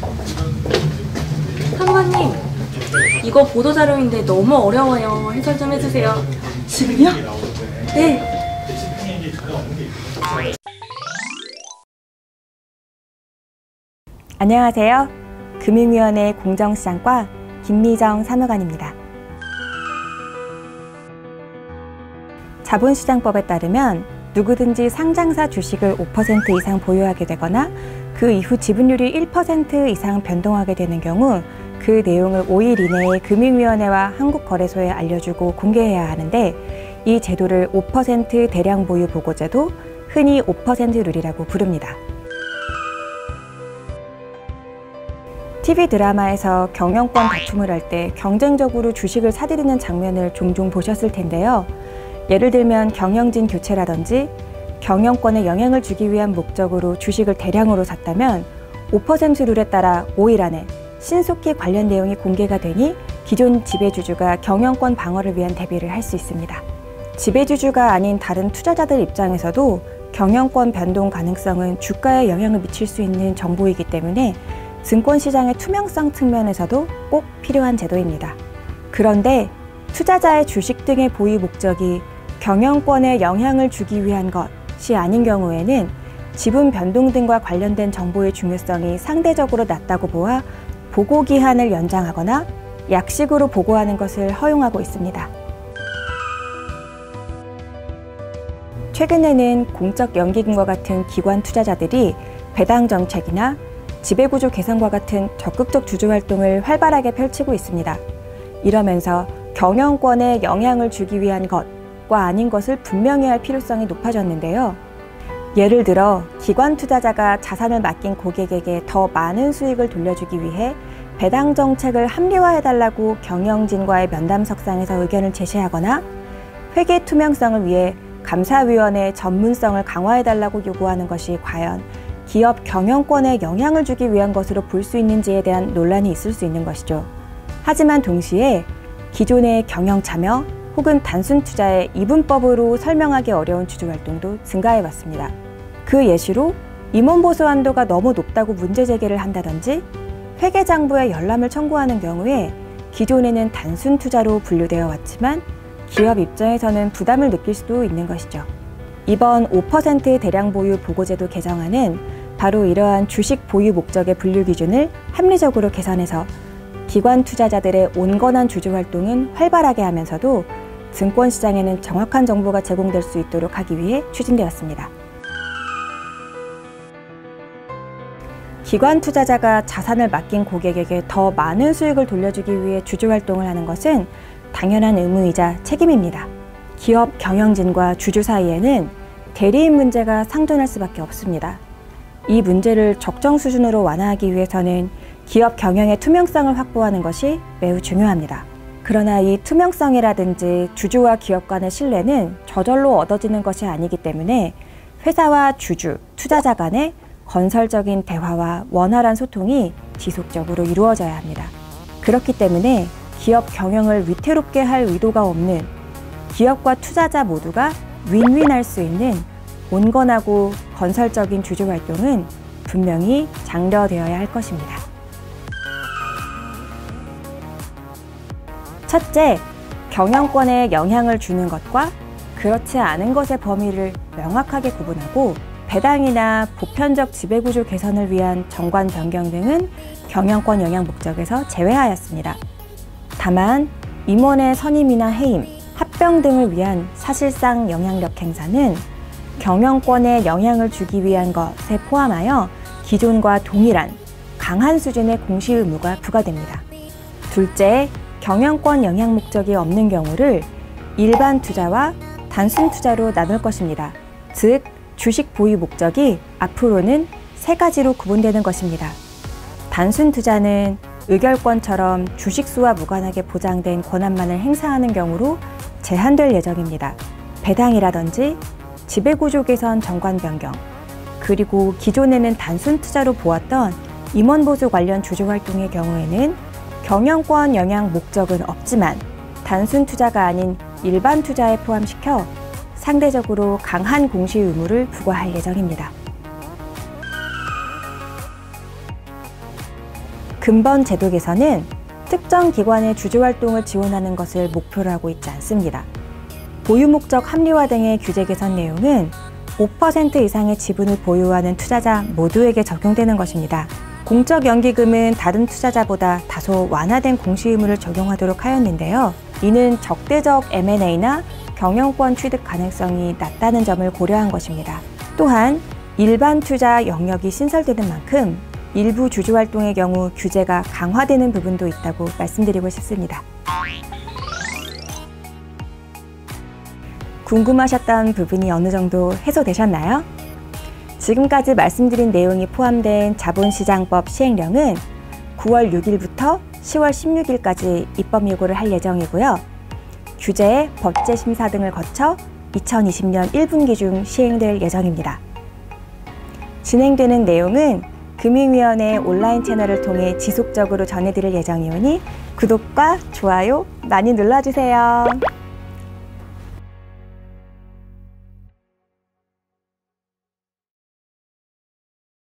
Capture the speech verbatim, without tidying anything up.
상무님, 이거 보도자료인데 너무 어려워요. 해설 좀 해주세요. 지금요? 네. 안녕하세요. 금융위원회 공정시장과 김미정 사무관입니다. 자본시장법에 따르면 누구든지 상장사 주식을 오 퍼센트 이상 보유하게 되거나 그 이후 지분율이 일 퍼센트 이상 변동하게 되는 경우 그 내용을 오 일 이내에 금융위원회와 한국거래소에 알려주고 공개해야 하는데, 이 제도를 오 퍼센트 대량 보유 보고제도, 흔히 오 퍼센트 룰이라고 부릅니다. 티비 드라마에서 경영권 다툼을 할 때 경쟁적으로 주식을 사들이는 장면을 종종 보셨을 텐데요. 예를 들면 경영진 교체라든지 경영권에 영향을 주기 위한 목적으로 주식을 대량으로 샀다면 오 퍼센트 룰에 따라 오 일 안에 신속히 관련 내용이 공개가 되니 기존 지배주주가 경영권 방어를 위한 대비를 할 수 있습니다. 지배주주가 아닌 다른 투자자들 입장에서도 경영권 변동 가능성은 주가에 영향을 미칠 수 있는 정보이기 때문에 증권시장의 투명성 측면에서도 꼭 필요한 제도입니다. 그런데 투자자의 주식 등의 보유 목적이 경영권에 영향을 주기 위한 것이 아닌 경우에는 지분 변동 등과 관련된 정보의 중요성이 상대적으로 낮다고 보아 보고기한을 연장하거나 약식으로 보고하는 것을 허용하고 있습니다. 최근에는 공적 연기금과 같은 기관 투자자들이 배당 정책이나 지배구조 개선과 같은 적극적 주주활동을 활발하게 펼치고 있습니다. 이러면서 경영권에 영향을 주기 위한 것과 아닌 것을 분명히 할 필요성이 높아졌는데요. 예를 들어 기관 투자자가 자산을 맡긴 고객에게 더 많은 수익을 돌려주기 위해 배당 정책을 합리화해달라고 경영진과의 면담석상에서 의견을 제시하거나 회계 투명성을 위해 감사위원회의 전문성을 강화해달라고 요구하는 것이 과연 기업 경영권에 영향을 주기 위한 것으로 볼 수 있는지에 대한 논란이 있을 수 있는 것이죠. 하지만 동시에 기존의 경영 참여 혹은 단순 투자의 이분법으로 설명하기 어려운 주주활동도 증가해왔습니다. 그 예시로 임원보수 한도가 너무 높다고 문제 제기를 한다든지 회계장부에 열람을 청구하는 경우에 기존에는 단순 투자로 분류되어 왔지만 기업 입장에서는 부담을 느낄 수도 있는 것이죠. 이번 오 퍼센트 대량 보유 보고제도 개정안은 바로 이러한 주식 보유 목적의 분류 기준을 합리적으로 개선해서 기관 투자자들의 온건한 주주 활동은 활발하게 하면서도 증권시장에는 정확한 정보가 제공될 수 있도록 하기 위해 추진되었습니다. 기관 투자자가 자산을 맡긴 고객에게 더 많은 수익을 돌려주기 위해 주주 활동을 하는 것은 당연한 의무이자 책임입니다. 기업 경영진과 주주 사이에는 대리인 문제가 상존할 수밖에 없습니다. 이 문제를 적정 수준으로 완화하기 위해서는 기업 경영의 투명성을 확보하는 것이 매우 중요합니다. 그러나 이 투명성이라든지 주주와 기업 간의 신뢰는 저절로 얻어지는 것이 아니기 때문에 회사와 주주, 투자자 간의 건설적인 대화와 원활한 소통이 지속적으로 이루어져야 합니다. 그렇기 때문에 기업 경영을 위태롭게 할 의도가 없는, 기업과 투자자 모두가 윈윈할 수 있는 온건하고 건설적인 주주 활동은 분명히 장려되어야 할 것입니다. 첫째, 경영권에 영향을 주는 것과 그렇지 않은 것의 범위를 명확하게 구분하고 배당이나 보편적 지배구조 개선을 위한 정관 변경 등은 경영권 영향 목적에서 제외하였습니다. 다만 임원의 선임이나 해임, 합병 등을 위한 사실상 영향력 행사는 경영권에 영향을 주기 위한 것에 포함하여 기존과 동일한 강한 수준의 공시 의무가 부과됩니다. 둘째, 경영권 영향 목적이 없는 경우를 일반 투자와 단순 투자로 나눌 것입니다. 즉, 주식 보유 목적이 앞으로는 세 가지로 구분되는 것입니다. 단순 투자는 의결권처럼 주식수와 무관하게 보장된 권한만을 행사하는 경우로 제한될 예정입니다. 배당이라든지 지배구조 개선 정관 변경, 그리고 기존에는 단순 투자로 보았던 임원보수 관련 주주활동의 경우에는 경영권 영향 목적은 없지만 단순 투자가 아닌 일반 투자에 포함시켜 상대적으로 강한 공시 의무를 부과할 예정입니다. 근본 제도 개선은 특정 기관의 주주활동을 지원하는 것을 목표로 하고 있지 않습니다. 보유 목적 합리화 등의 규제 개선 내용은 오 퍼센트 이상의 지분을 보유하는 투자자 모두에게 적용되는 것입니다. 공적 연기금은 다른 투자자보다 다소 완화된 공시 의무를 적용하도록 하였는데요. 이는 적대적 엠 앤 에이나 경영권 취득 가능성이 낮다는 점을 고려한 것입니다. 또한 일반 투자 영역이 신설되는 만큼 일부 주주활동의 경우 규제가 강화되는 부분도 있다고 말씀드리고 싶습니다. 궁금하셨던 부분이 어느 정도 해소되셨나요? 지금까지 말씀드린 내용이 포함된 자본시장법 시행령은 구월 육일부터 시월 십육일까지 입법 예고를 할 예정이고요. 규제의 법제 심사 등을 거쳐 이천이십년 일분기 중 시행될 예정입니다. 진행되는 내용은 금융위원회 온라인 채널을 통해 지속적으로 전해드릴 예정이오니 구독과 좋아요 많이 눌러주세요.